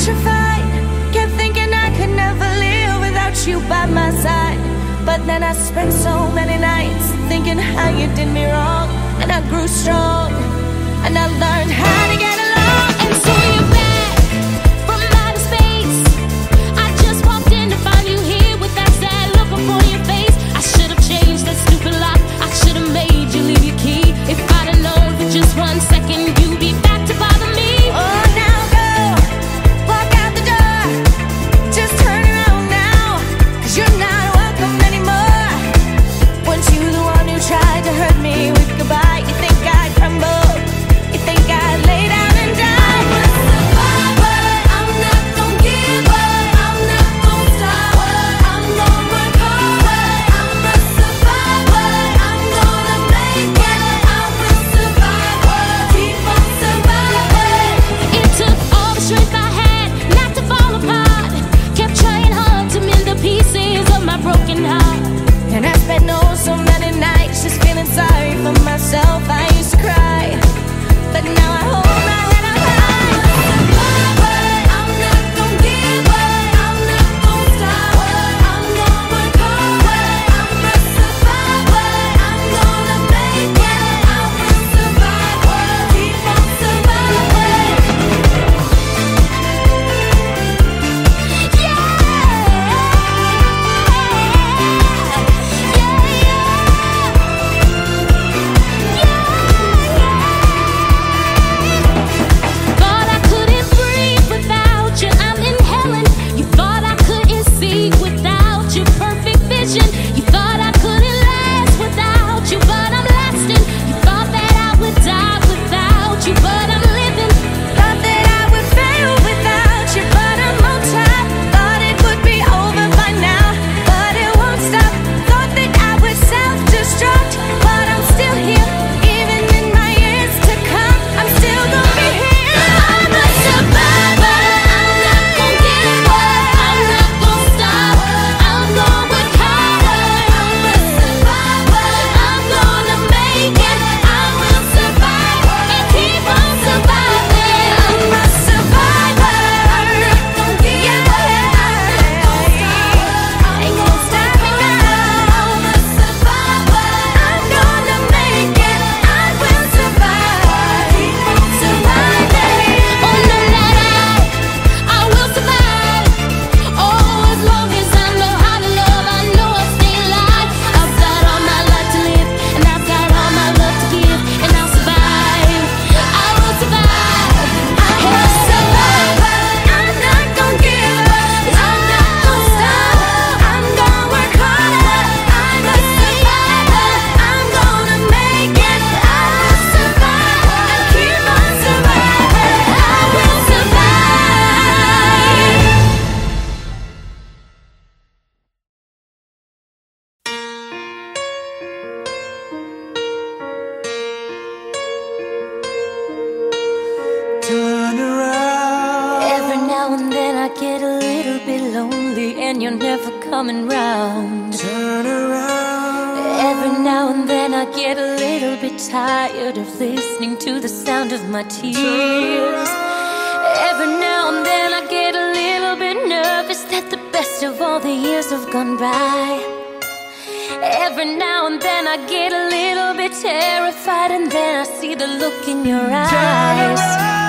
petrified. Kept thinking I could never live without you by my side. But then I spent so many nights thinking how you did me wrong. And I grew strong, and I learned how to get along. And so you're back from outer space. I just walked in to find you here with that sad look upon your face. I should have changed that stupid lock. I should have made you leave your key. If I'd have known for just 1 second you'd be back to bother me. Oh, now go, walk out the door. Just turn around now, 'cause you're not welcome anymore. Weren't you the one who tried to hurt me with goodbye? You think I'd crumble? You think I'd lay down and die? I'm a survivor, I'm not gonna give up, I'm not gonna stop, I'm gonna work hard. I'm a survivor, I'm gonna make it, I will survive, keep on surviving. It took all the strength I had not to fall apart. Kept trying hard to mend the pieces of my broken heart. And I spent so many nights just feeling sorry for myself. I used to cry, but now I hold my head up high. I'm not gonna give up, I'm not gonna stop, I'm gonna work hard. I'm a survivor, I'm gonna make it, I will survive, keep on surviving. Thought I couldn't breathe without you, I'm inhaling. You thought I couldn't see without your perfect vision. You thought I couldn't last without you, but I'm lasting. You thought that I would die without you, but I'm living. Thought that I would fail without you, but I'm on top. Thought it would be over by now, but it won't stop. Thought that I would self-destruct, but I'm still here. Even in my years to come, I'm still gonna be here. I'm a survivor, I'm not gonna give up, I'm not gonna stop, I'm gonna work harder. I'm a survivor, I'm gonna make it, I will survive and keep on surviving. I'm a survivor, I'm not gonna give up, I'm not gonna stop, ain't gonna stop me now. I'm a survivor, I'm gonna make it, I will survive, keep on surviving. Oh, no, I will survive. Oh, as long as I know how to love, I know I'll stay alive. I've got all my life to live, and I've got all my love to give, and I'll survive. I will survive. I'm a survivor, I'm not gonna give up, I'm not gonna stop, I'm gonna work harder. I'm a survivor, I'm gonna make it, I will survive, and keep on surviving. I will survive. Turn around. Every now and then I get a little bit lonely, and you're never coming round. Turn around. Every now and then I get a little bit tired of listening to the sound of my tears. Every now and then I get a little bit nervous that the best of all the years have gone by. Every now and then I get a little bit terrified, and then I see the look in your eyes.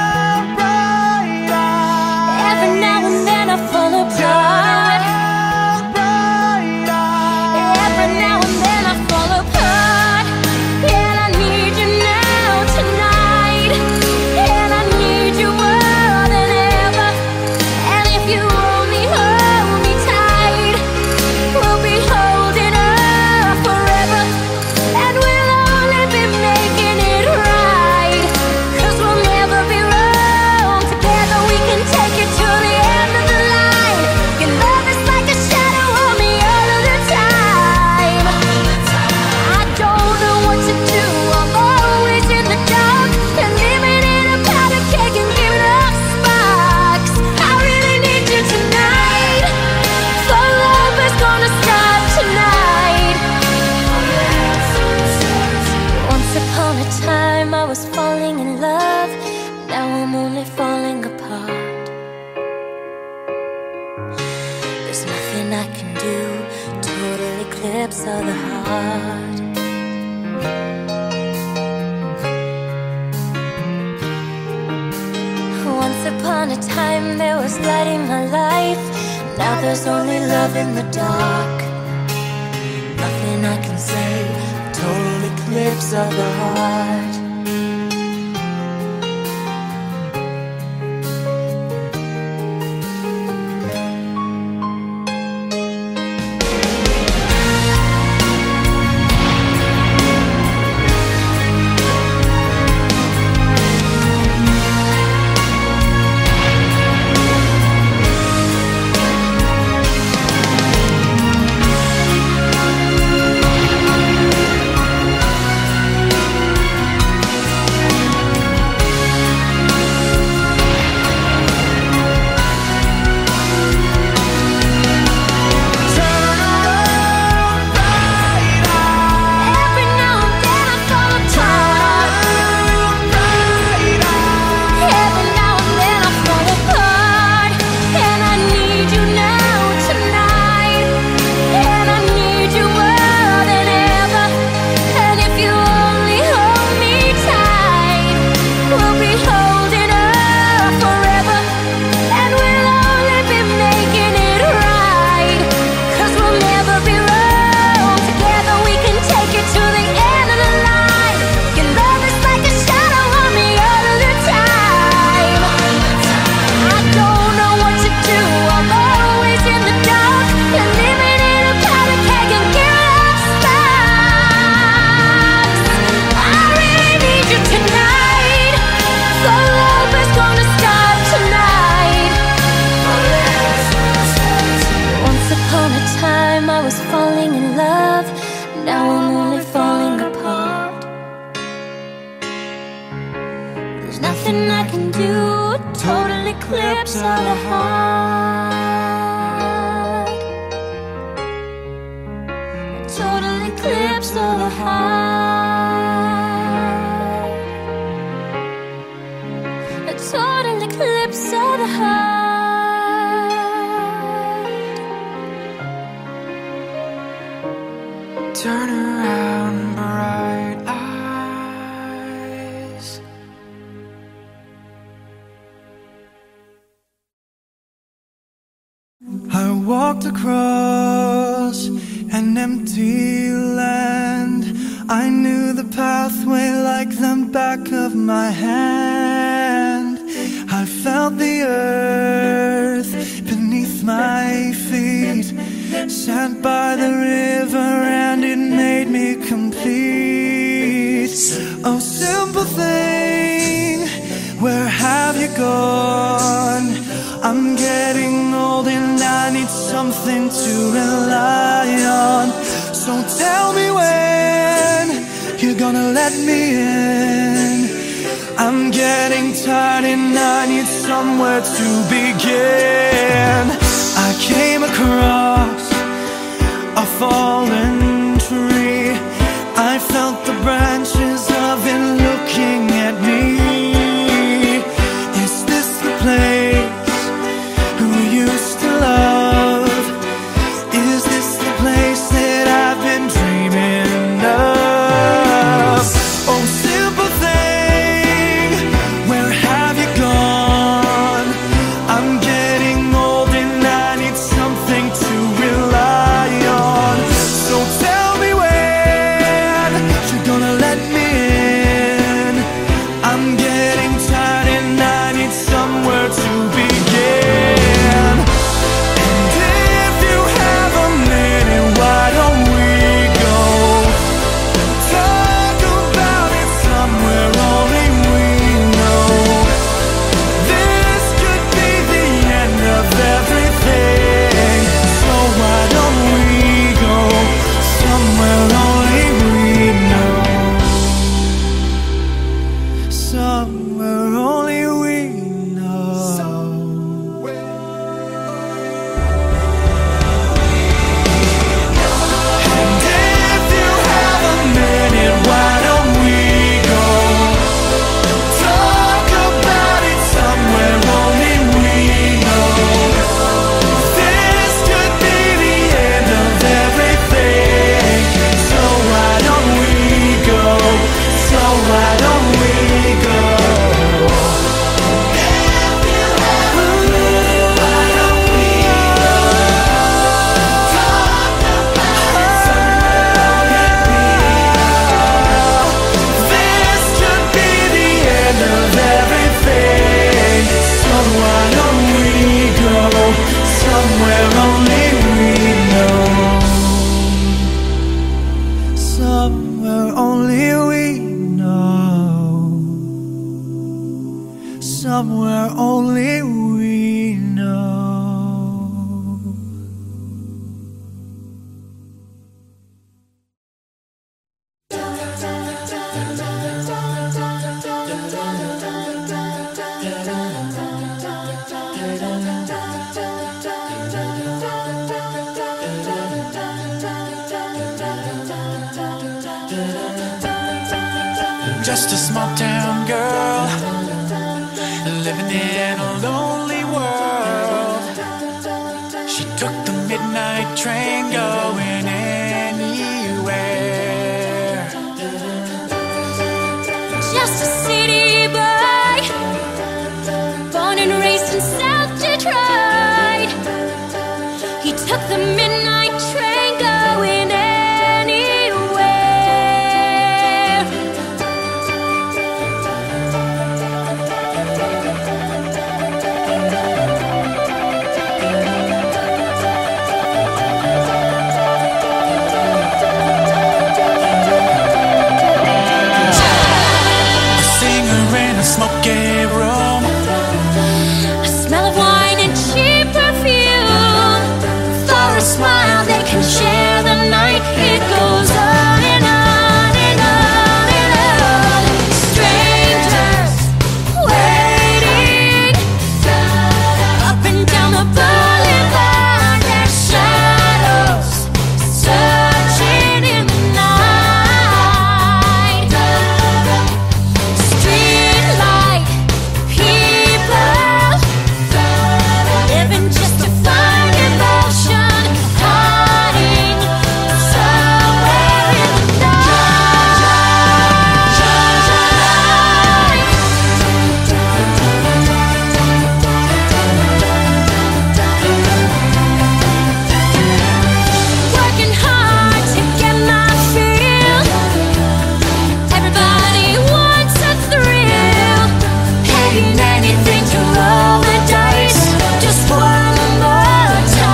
Every now and then I fall apart. Every now and then I fall apart. And I need you now tonight, and I need you more than ever. And if you only hold me tight, we'll be holding up forever, and we'll only be making it right, 'cause we'll never be wrong. Together we can take it to the end of the line. Can love There's nothing I can do. Total eclipse of the heart. Once upon a time there was light in my life. Now there's only love in the dark. Nothing I can say. Total eclipse of the heart. Nothing I can do. Total eclipse of the heart. Total eclipse of the heart. A total eclipse of the heart. Turn around, bright eyes. I walked across an empty land. I knew the pathway like the back of my hand. I felt the earth beneath my feet. Sat by the river and it made me complete. Oh, simple thing, where have you gone? I'm getting old and I need something to rely on. So tell me when you're gonna let me in. I'm getting tired and I need somewhere to begin. I came across a fallen tree. I felt the branches of it looking at me. Is this the place we used to love? Is this the place that I've been dreaming of? Oh, simple thing, where have you gone? I'm getting old and I need something to just a small town girl living in a lonely world. She took the midnight train going anywhere. Just a city boy, born and raised in South Detroit. He took the midnight train going anywhere. A singer in a smoky room, A smell of wine and cheap perfume. For a smile they can share the night. It goes on and on and on and on. Strangers waiting up and down the boulevard. Their shadows searching in the night. Streetlight people living just to find emotion, hiding somewhere in the working hard to get my fill. Everybody wants a thrill, paying anything to roll the dice just one more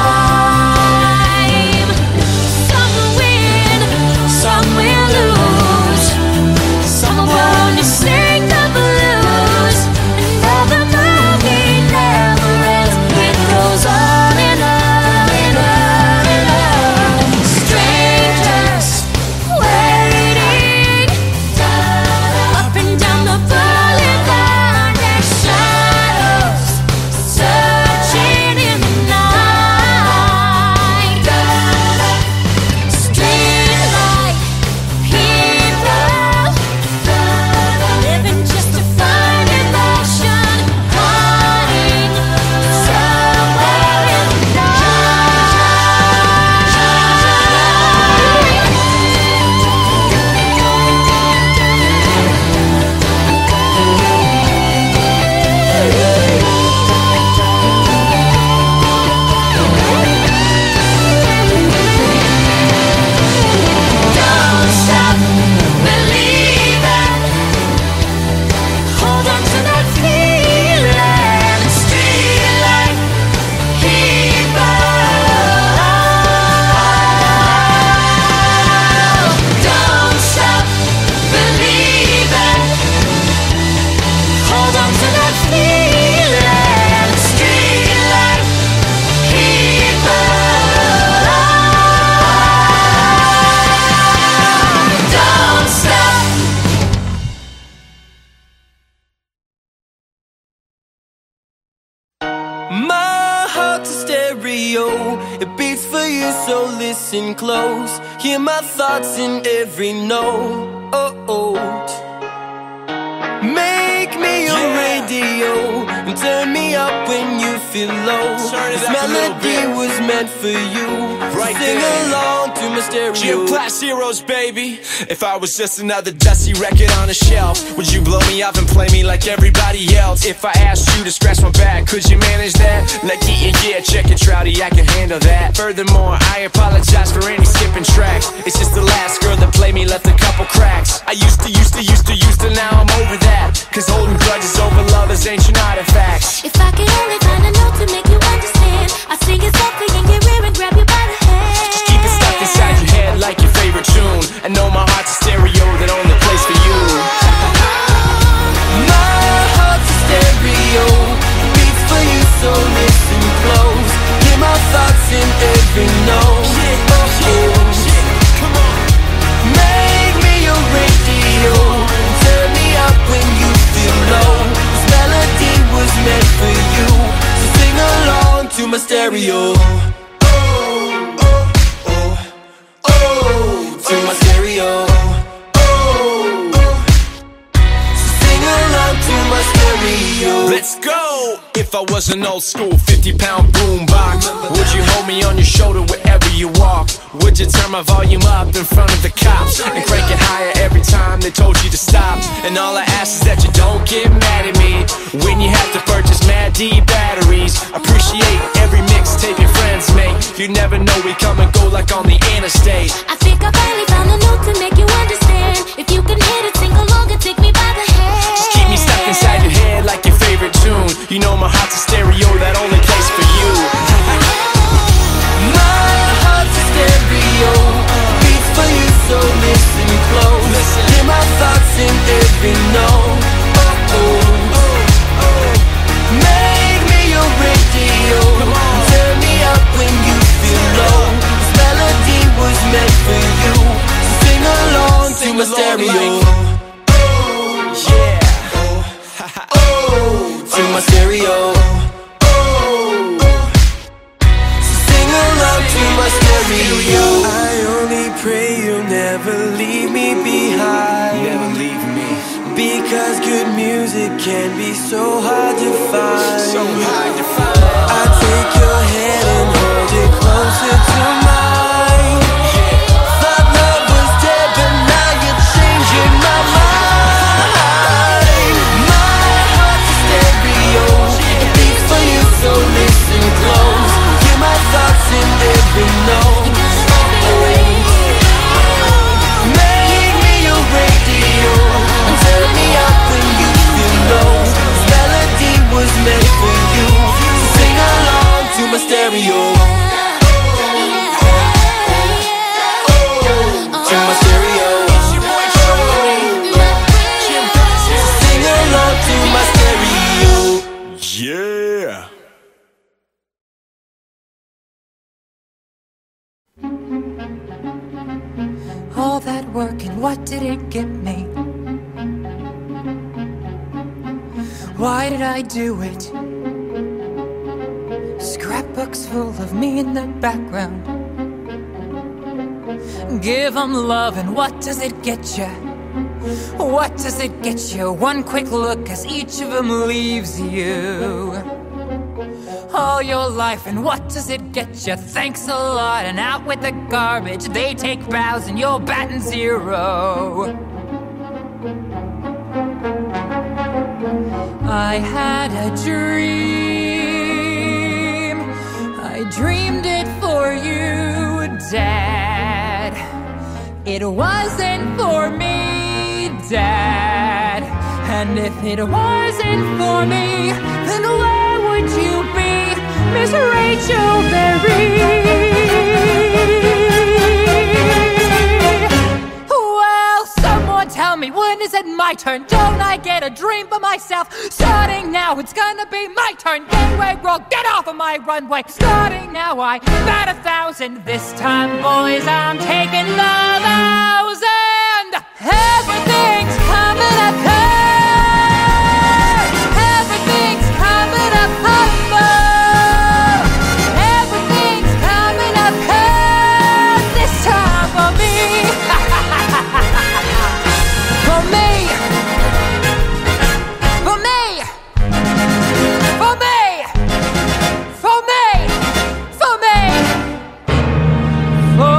time. Some will win, some will lose. Some are born to sing the blues. Another movie never ends. It goes on and on and on and on. Strangers waiting up and down the boulevard. Their shadows searching in the night. Streetlight people living just to find emotion, hiding somewhere in the Don't stop believing. Hold on to that feeling. Streetlight people. Don't stop believing. Hold on to that feeling. Streetlight people. Don't stop. My heart's a stereo, it beats for you, so listen close. Hear my thoughts in every note. Make me your radio and turn me up when you feel low. This melody was meant for you, so sing along to my stereo. Geoplash Heroes, baby. If I was just another dusty record on a shelf, would you blow me up and play me like everybody else? If I asked you to scratch my back, could you manage that? Like, yeah, check it, Trouty, I can handle that. Furthermore, I apologize for any skipping tracks. It's just the last girl that played me left a couple cracks. I used to, now I'm over that. Cause holding grudges over lovers ancient artifacts. If I could only find a note to make you understand, I'd sing it softly in your ear and grab you by the hand. Just keep it stuck inside your head like your favorite tune. I know my heart's a stereo that only plays for you. My heart's a stereo, it beats for you, so listen close. Hear my thoughts in every note. Make me your radio, turn me up when you feel low. This melody was meant for you, so sing along to my stereo. To my stereo. I was an old school 50-pound boombox? Would you hold me on your shoulder wherever you walk? Would you turn my volume up in front of the cops and crank it higher every time they told you to stop? And all I ask is that you don't get mad at me when you have to purchase Mad D batteries. Appreciate every mixtape your friends make. You never know, we come and go like on the interstate. I think I finally found a note to make you understand. If you can hit it, sing along and take me by the hand. Just keep me stuck inside your head like your favorite tune. You know my heart's a stereo that only plays for you. My heart's a stereo, beats for you, so listen close. Hear my thoughts in every note. Make me your radio, turn me up when you feel low. This melody was meant for you, so sing along to my stereo. Yeah. To my stereo. So sing along to my stereo. I only pray you'll never leave me behind. Never leave me. Because good music can be so hard to find. So hard to find. I take your hand and hold it closer to mine. Thought love was dead, but now you're changing my mind. My heart's a stereo, it beats for you, so listen close. Hear my thoughts in every note. Make me your radio, and turn me up when you feel low. This melody was meant for you, so sing along to my stereo. To my stereo. Sing along to my stereo. Yeah. All that work and what did it get me? Why did I do it? Scrapbooks full of me in the background. Give them love and what does it get ya? What does it get you? One quick look as each of them leaves you. All your life and what does it get you? Thanks a lot and out with the garbage. They take bows and you're batting zero. I had a dream, I dreamed it for you, Dad. It wasn't for me, Dad. And if it wasn't for me, then where would you be, Miss Rachel Berry? Well, someone tell me, when is it my turn? Don't I get a dream for myself? Starting now, it's gonna be my turn. Gateway roll, get off of my runway. Starting now, I bat 1,000. This time, boys, I'm taking the 1,000. Everything's coming up. Everything's coming up. Everything's coming up. This time for me. For me. For me. For me. For me. For me. For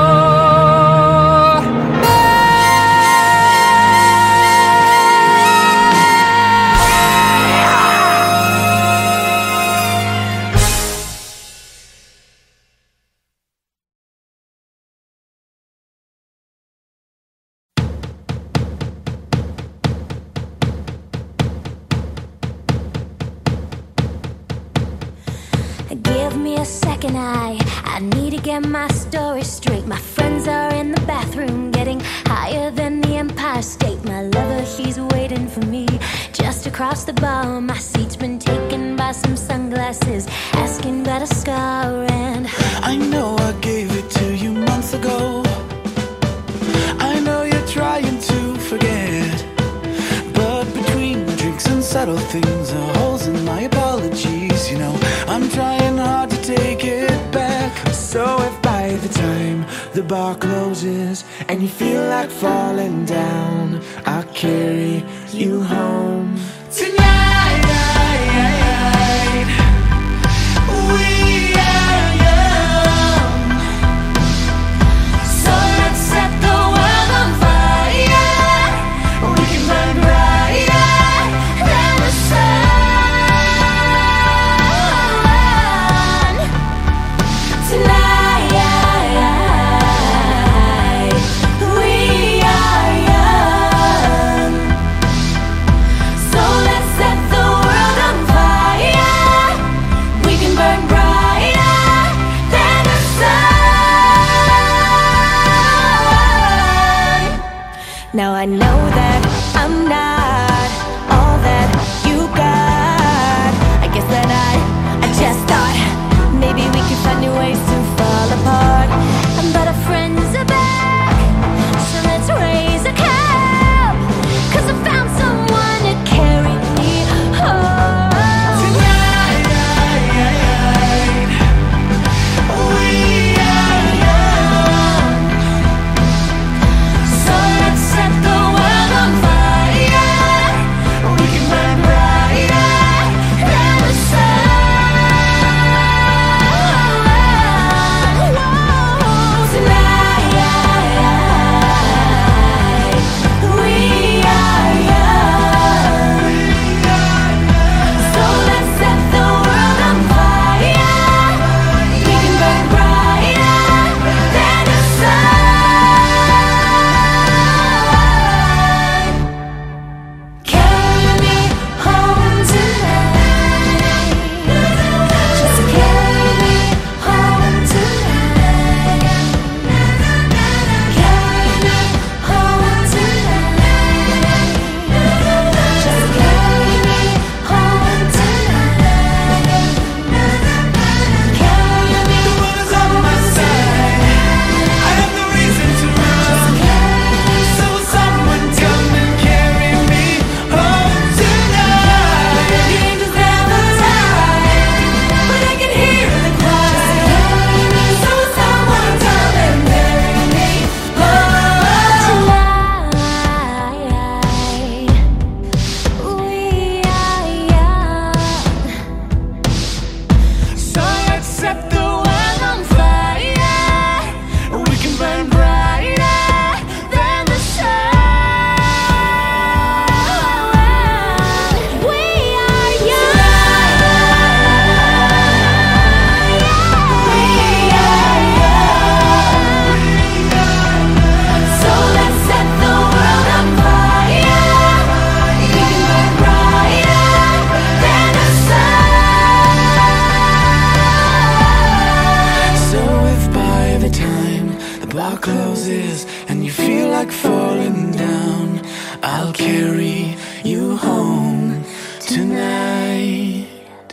Give me a second, I need to get my story straight. My friends are in the bathroom, getting higher than the Empire State. My lover, he's waiting for me just across the bar. My seat's been taken by some sunglasses, asking about a scar. And I know I gave it to you months ago. I know you're trying to forget, but between drinks and subtle things are holes in my apologies. You know, I'm trying hard to take it back. So if by the time the bar closes and you feel like falling down, I'll carry you home tonight. Now I know that I'm not all that you got. I guess that I just thought maybe we could find new ways to fall apart. But our friends are back, so let's raise a cup, 'cause I found someone to carry me home. Tonight, we are young, So let's set the world on fire. We can burn brighter than the sun. Whoa, tonight, we are young. So let's set the world on fire. We can burn brighter than the sun. Carry me home tonight. Just carry me home tonight. Carry me home tonight. Just carry me home tonight. Carry me was on my side. I have no reason to run, so someone come and carry me home tonight. The angels never die, but I can hear the choir. So someone come and carry me home tonight. We are young, so let's set the world on fire. We can burn brighter than the sun. We are young. We are young. So let's set the world on fire. We can burn brighter than the sun. So if by the time the bar closes and you feel like falling down, I'll carry you home tonight.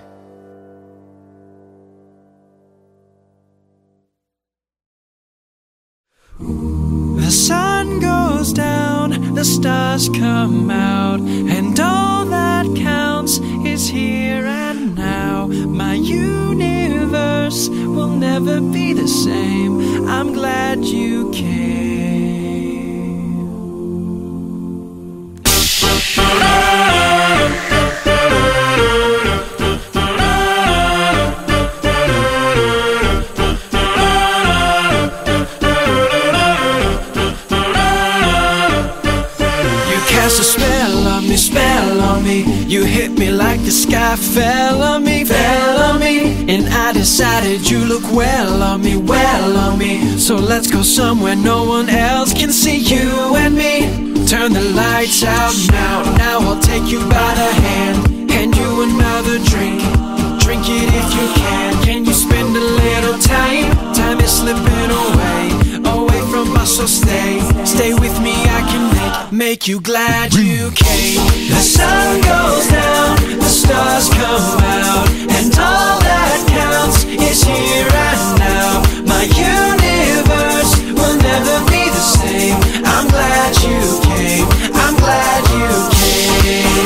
The sun goes down, the stars come out, and all that counts is here and now. My universe will never be the same. I'm glad you came. You cast a spell on me. You hit me like the sky fell on me, fell on me. And I decided you look well on me, well on me. So let's go somewhere no one else can see, you and me. Turn the lights out now, now I'll take you by the hand, hand you another drink. Drink it if you can. Can you spend a little time? Time is slipping away, away from us, so stay with me. I can make you glad you came. The sun goes down, the stars come out, and all that counts is here and now. My universe will never be the same. I'm glad you came, I'm glad you came.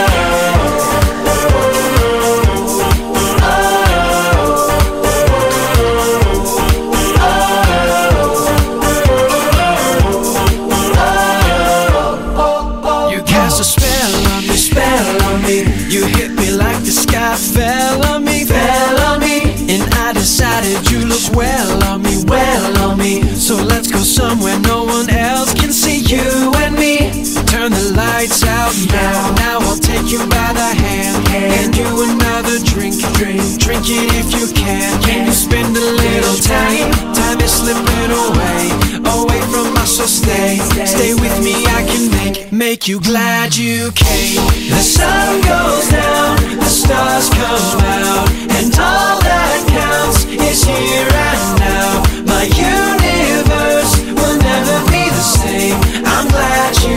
You cast a spell on me. You hit me like the sky fell on me, fell on me. And I decided you look well on me, well on me. So let's go somewhere no one else can see, you and me. Turn the lights out now, now I'll take you by the hand, hand you another drink. Drink it if you can. Can you spend a little time? Time is slipping away from us, so stay with me. I can make you glad you came. The sun goes down, the stars come out, and all that counts is here and now. My universe will never be the same. I'm glad you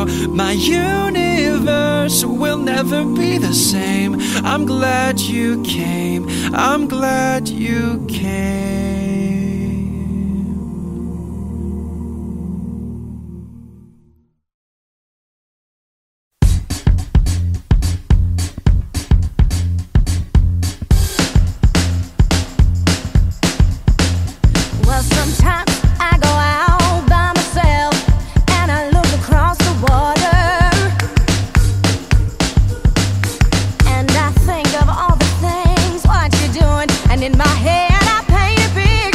My universe will never be the same. I'm glad you came, I'm glad you came. Well, sometimes I go out by myself and I look across the water, and I think of all the things what you're doing, and in my head I paint a picture.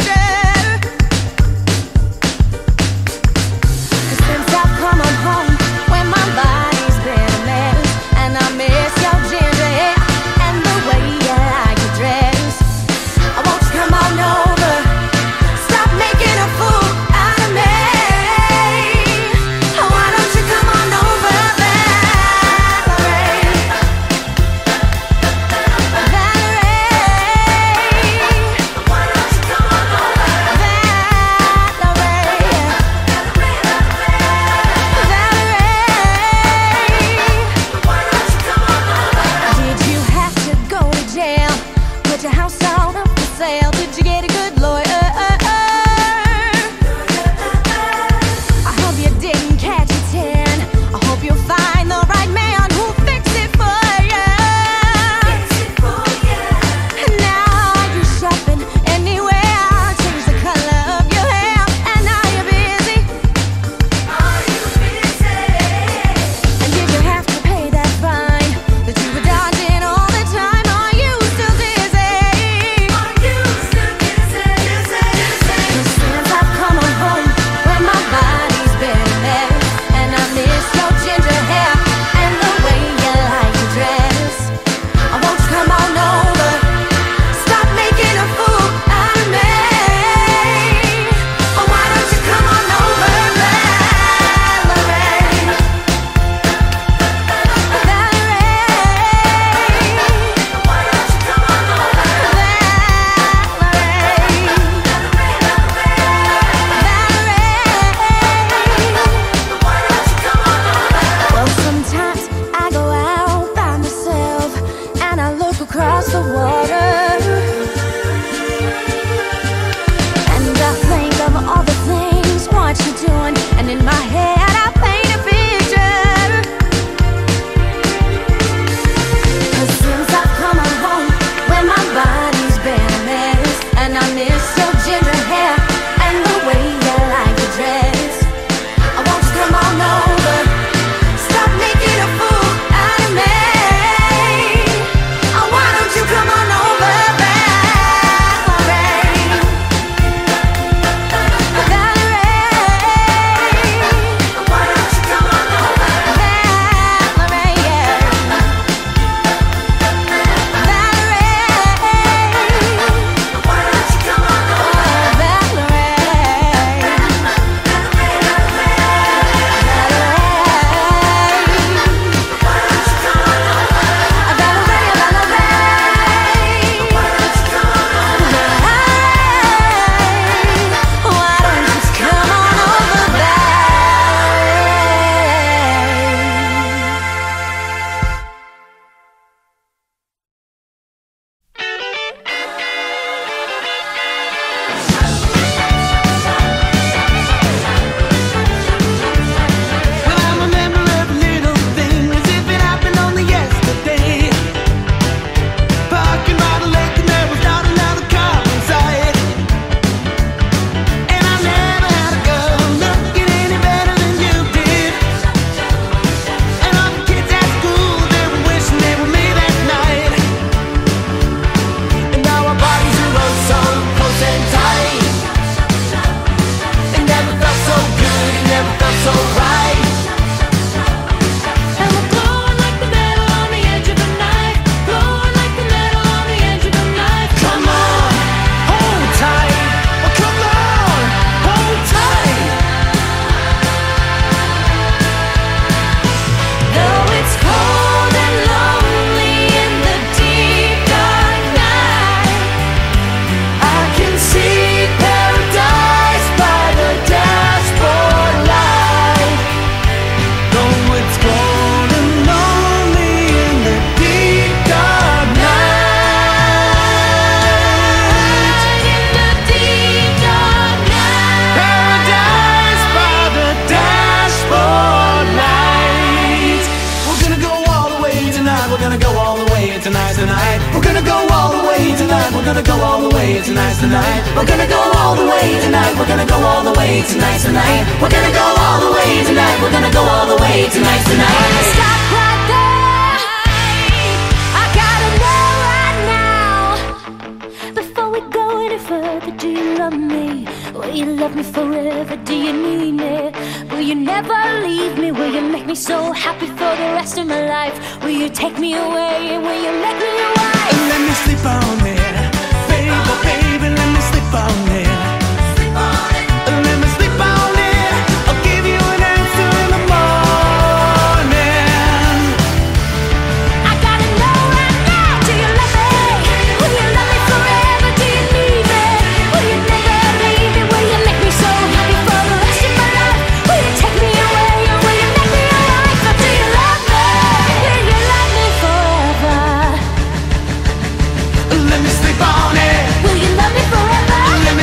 We're gonna go all the way tonight, tonight. We're gonna go all the way tonight. We're gonna go all the way tonight, tonight. We're gonna go all the way tonight. We're gonna go all the way tonight, tonight. Stop right there. I gotta know right now. Before we go any further, do you love me? Will you love me forever? Do you need me? Will you never leave me? Will you make me so happy for the rest of my life? Will you take me away? Will you make me your wife? Let me sleep on it, baby, baby, let me sleep on it. Let me sleep on it. I'll give you an answer in the morning. I gotta know right now. Do you love me? Will you love me forever? Do you need me? Will you never leave me? Will you make me so happy for the rest of my life? Will you take me away or will you make me your wife? Or do you love me? Will you love me forever? Let me sleep on it. Will you love me forever? Let me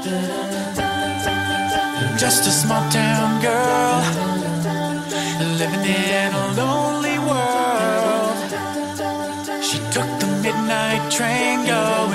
Just a small town girl living in a lonely world. She took the midnight train, go